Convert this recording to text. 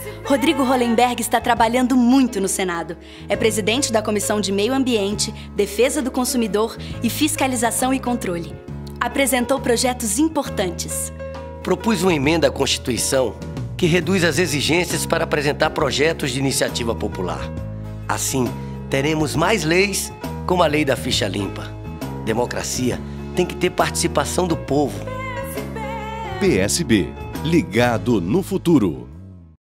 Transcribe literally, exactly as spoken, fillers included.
Rodrigo Hollenberg está trabalhando muito no Senado. É presidente da Comissão de Meio Ambiente, Defesa do Consumidor e Fiscalização e Controle. Apresentou projetos importantes. Propus uma emenda à Constituição que reduz as exigências para apresentar projetos de iniciativa popular. Assim, teremos mais leis, como a lei da ficha limpa. Democracia tem que ter participação do povo. P S B, ligado no futuro.